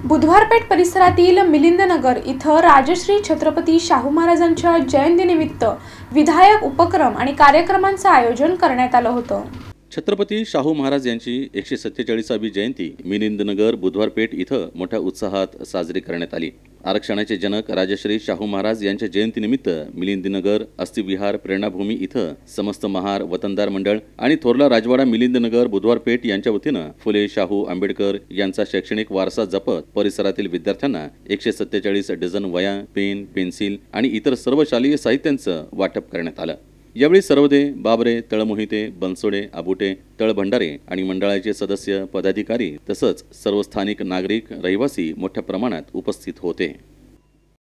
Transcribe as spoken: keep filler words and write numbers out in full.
बुधवारपेठ परिसरातील मिलिंदनगर इथं राजश्री छत्रपती शाहू महाराजांच्या जयंतीनिमित्त विधायक उपक्रम आणि कार्यक्रमांचं आयोजन करण्यात आलं होतं। छत्रपती शाहू महाराज यांची एकशे सत्तेचाळीसावी जयंती मिलिंदनगर बुधवारपेठ इथं मोठ्या उत्साहात साजरी करण्यात आली। आरक्षणाचे जनक राजश्री शाहू महाराज यांच्या जयंतीनिमित्त मिलिंदनगर अस्थिविहार प्रेरणाभूमी इथं समस्त महार वतनदार मंडळ आणि थोरला राजवाडा मिलिंदनगर बुधवारपेठ यांच्या वतीनं फुले शाहू आंबेडकर यांचा शैक्षणिक वारसा जपत परिसरातील विद्यार्थ्यांना एकशे सत्तेचाळीस डझन वह्या, पेन, पेन्सिल आणि इतर सर्व शालेय साहित्यांचं वाटप करण्यात आलं। यावेळी सर्वदे, बाबरे, तळमोहिते, बनसोडे, आबुटे, तळभंडारे आणि मंडळाचे सदस्य, पदाधिकारी तसंच सर्व स्थानिक नागरिक रहिवासी मोठ्या प्रमाणात उपस्थित होते।